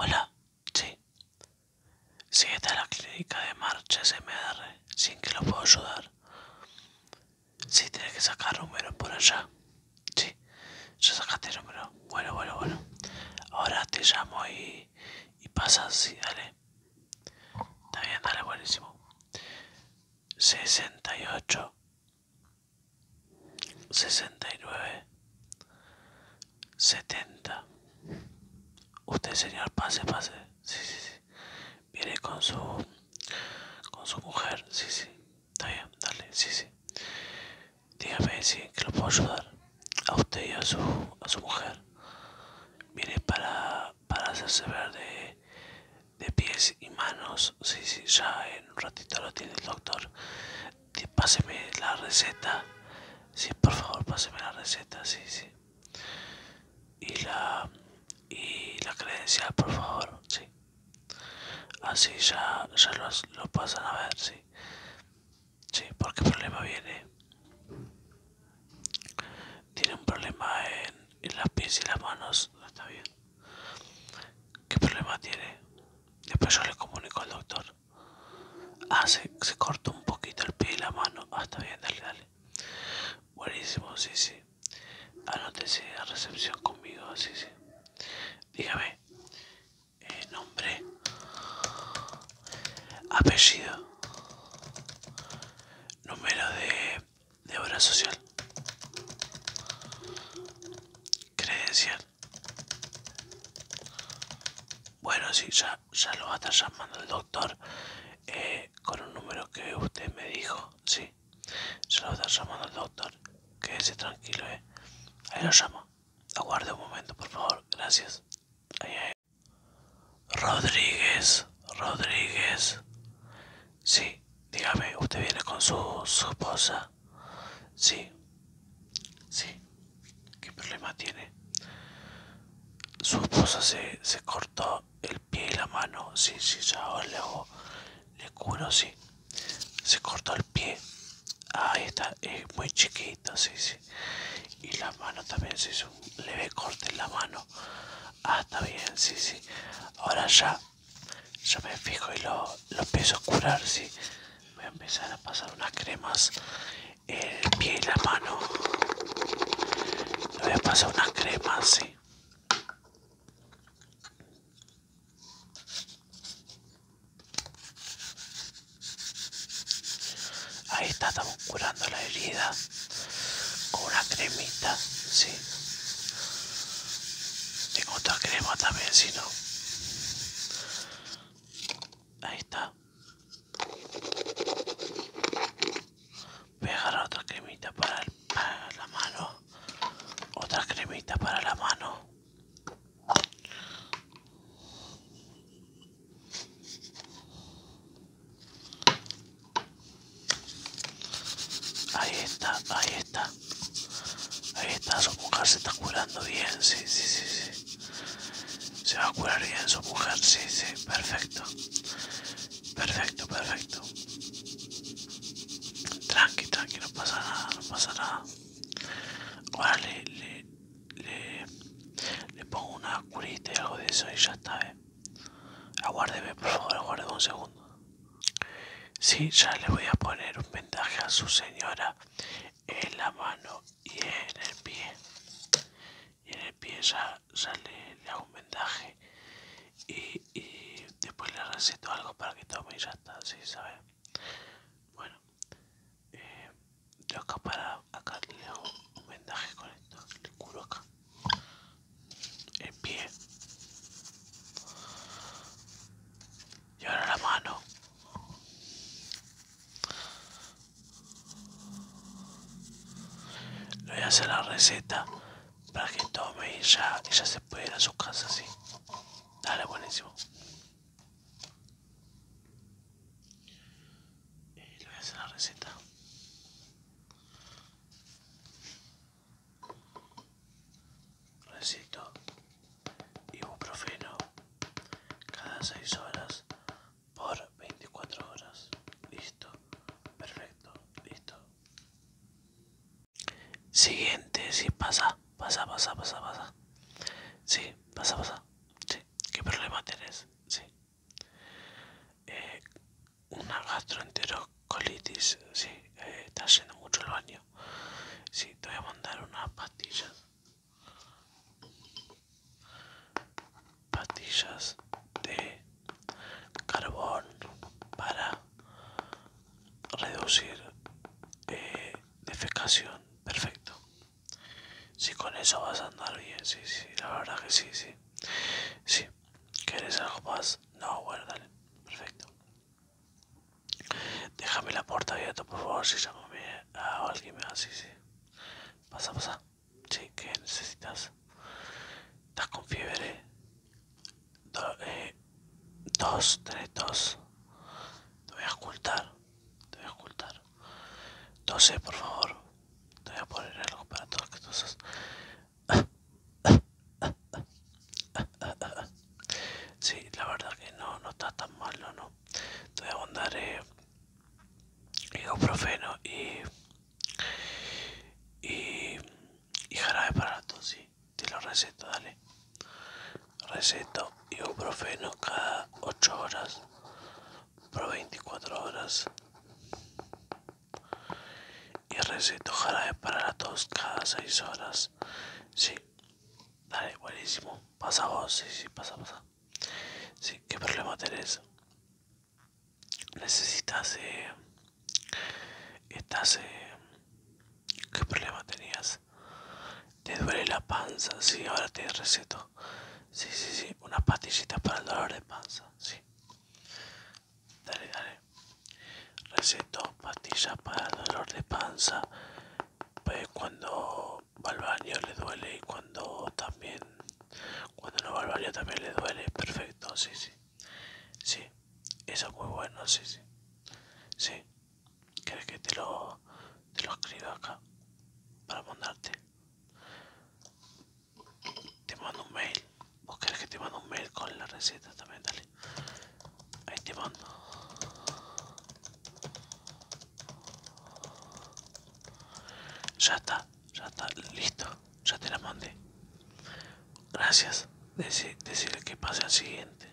Hola, sí. Sí, esta es la clínica de Marcha SMR. ¿Sin que lo puedo ayudar? Sí, tienes que sacar número por allá. Sí, ya sacaste el número. Bueno. Ahora te llamo y pasas, sí, dale. Está bien, dale, buenísimo. 68, 69, 70. Usted, señor, pase. Sí. Viene con su mujer. Sí. Está bien, dale, sí. Dígame si que lo puedo ayudar. A usted y a su mujer. Viene para hacerse ver de pies y manos. Sí, ya en un ratito lo tiene el doctor. Páseme la receta. Sí, por favor, páseme la receta, sí. Y la credencial, por favor, sí. Así ya lo pasan a ver, sí. Sí, porque el problema viene. Tiene un problema en las pies y las manos. Está bien. ¿Qué problema tiene? Después yo le comunico al doctor. Ah, se cortó un poquito el pie y la mano. Ah, está bien, dale. Buenísimo, sí. Anótese a recepción conmigo, sí. Dígame, nombre, apellido, número de obra social, credencial. Bueno, sí, ya lo va a estar llamando el doctor con un número que usted me dijo, sí. Ya lo va a estar llamando el doctor. Quédese tranquilo, Ahí lo llama. Aguarde un momento, por favor. Gracias. Ahí. Rodríguez. Sí, dígame, ¿usted viene con su esposa? Sí. ¿Qué problema tiene? Su esposa se cortó el pie y la mano. Sí, ya ahora le curo, sí. Se cortó el pie. Ahí está, es muy chiquito, sí. Y la mano también se hizo un leve corte en la mano. Ah, está bien, sí. Ahora ya me fijo y lo empiezo a curar, sí. Voy a empezar a pasar unas cremas en el pie y la mano. Le voy a pasar unas cremas, sí. Ahí estamos curando la herida con una cremita, sí. Tengo otra crema también, si no. Ahí está. Voy a agarrar otra cremita para la mano. Otra cremita para la mano. Ahí está. Su mujer se está curando bien, sí. Se va a curar bien su mujer, sí. Perfecto. Tranqui, no pasa nada. Ahora le pongo una curita y algo de eso y ya está, Aguárdeme, por favor, aguárdeme un segundo. Sí, ya le voy a poner un vendaje a su señora en la mano y en el pie. Y en el pie ya le hago un vendaje y después le receto algo para que tome y ya está, sí, ¿sabe? Bueno, yo acá le hago un vendaje con esto, le curo acá el pie y ahora la mano. Le voy a hacer la receta para que tome y ya se puede ir a su casa, sí. Dale, buenísimo. Le voy a hacer la receta. Recito ibuprofeno cada 6 horas por 24 horas. Listo. Perfecto. Listo. Siguiente, sí, pasa. Sí, pasa. Sí, ¿qué problema tenés? pastillas de carbón para reducir defecación. Perfecto. Si con eso vas a andar bien, sí, sí, la verdad que sí, sí. Sí. ¿Quieres algo más? No, bueno, dale. Perfecto. Déjame la puerta abierta, por favor, si llámame a alguien más, sí, sí. Pasa, pasa. Sí, ¿qué necesitas? ¿Estás con fiebre? Tenés tos. Te voy a ocultar. Te voy a ocultar. Tose, por favor. Te voy a poner algo para todos que tosas. Sí, la verdad que no, no está tan malo, ¿no? Te voy a mandar ibuprofeno y, y jarabe para la tos, sí. Te lo receto, dale. Receto ibuprofeno cada 8 horas por 24 horas. Y receto jarabe para la tos cada 6 horas. Sí, dale, buenísimo. Pasa vos, sí, sí, pasa, pasa. Sí, ¿qué problema tenés? Necesitas, ¿qué problema tenías? ¿Te duele la panza? Sí, ahora te receto. Sí, sí, sí, unas pastillitas para el dolor de panza, sí. Dale, dale. Receto pastillas para el dolor de panza. Pues cuando va al baño le duele y cuando no va al baño también le duele. Perfecto, sí, sí. Sí, eso es muy bueno, sí, sí. Sí. ¿Quieres que te lo escriba acá para mandarte? Te mando un mail. ¿Vos querés que te mando un mail con la receta también? Dale. Ahí te mando. Ya está, listo. Ya te la mandé. Gracias. Decirle que pase al siguiente.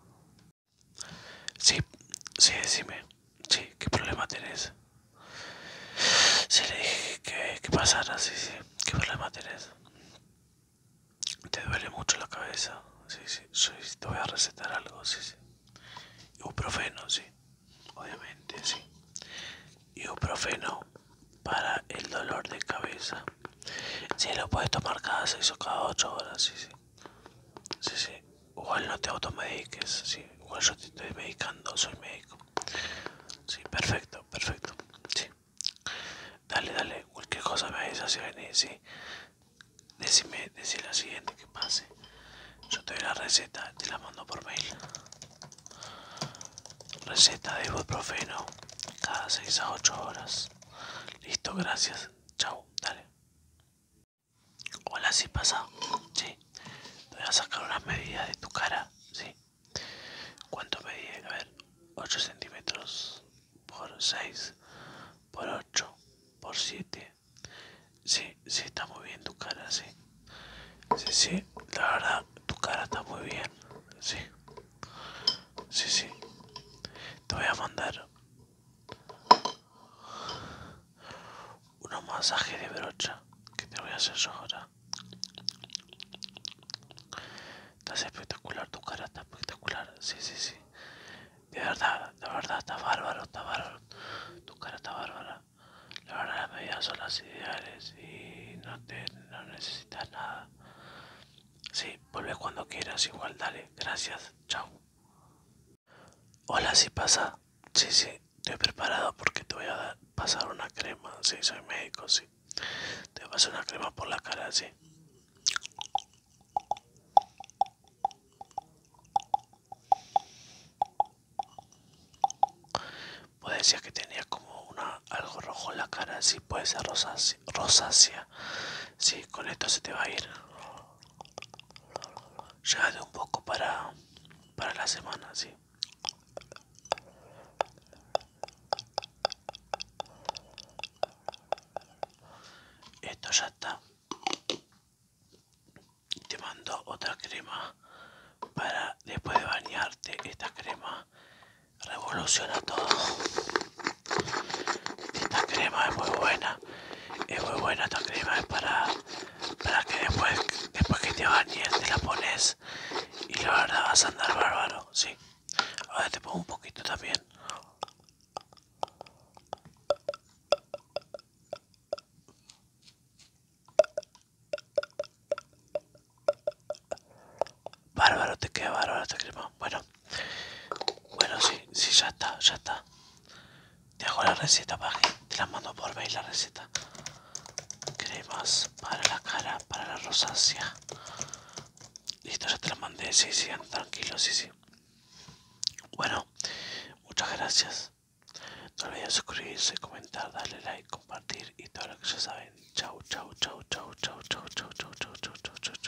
Sí, sí, decime. Sí, ¿qué problema tenés? Sí, le dije que pasara, sí, sí. ¿Qué problema tenés? ¿Te duele mucho la cabeza? Sí, sí. Sí, te voy a recetar algo, sí, sí. Ibuprofeno, sí. Obviamente, sí. Ibuprofeno para el dolor de cabeza. Sí, lo puedes tomar cada 6 o cada 8 horas, sí, sí. Sí, sí. Igual no te automediques, sí. Igual yo te estoy medicando, soy médico. Sí, perfecto, perfecto. Sí. Dale, dale, cualquier cosa me avisas si venís, sí. Decime la siguiente que pase. Yo te doy la receta, te la mando por mail. Receta de ibuprofeno cada 6 a 8 horas. Listo, gracias. Chau, dale. Hola, sí pasa. Sí. Te voy a sacar unas medidas de tu cara, sí. ¿Cuánto medí? A ver, 8 centímetros por 6 por 8 por 7. Sí, sí, está muy bien tu cara, sí. Sí, sí, la verdad, tu cara está muy bien. Sí, sí, sí. Te voy a mandar unos masajes de brocha que te voy a hacer yo ahora. Estás espectacular, tu cara está espectacular. Sí, sí, sí. De verdad, está bárbaro, está bárbaro. Tu cara está bárbara. La verdad, las medidas son las ideales y no necesitas nada. Sí, vuelve cuando quieras, igual, dale. Gracias, chao. Hola, ¿sí pasa? Sí, sí, estoy preparado porque te voy a pasar una crema. Sí, soy médico, sí. Te voy a pasar una crema por la cara, sí. Pues decía que tenía como algo rojo en la cara, sí, puede ser rosácea. Sí, con esto se te va a ir. Llévate un poco para la semana, sí. Esto ya está. Te mando otra crema para después de bañarte. Esta crema revoluciona todo. Esta crema es muy buena. Es muy buena esta crema. Es para que después que te bañes te la pones. Y la verdad Vas a andar bárbaro, sí. Ahora te pongo un poquito también. Bárbaro, te queda bárbaro esta crema. Bueno, sí, sí, ya está, ya está. Te hago la receta, Paji. Te la mando por mail la receta. Cremas para la cara, para la rosácea. Listo, ya te la mandé. Sí, sí, anda tranquilo, sí, sí. Bueno, muchas gracias. No olvides suscribirse, comentar, darle like, compartir y todo lo que ya saben. Chau, chau, chau, chau, chau, chau, chau, chau, chau, chau, chau, chau.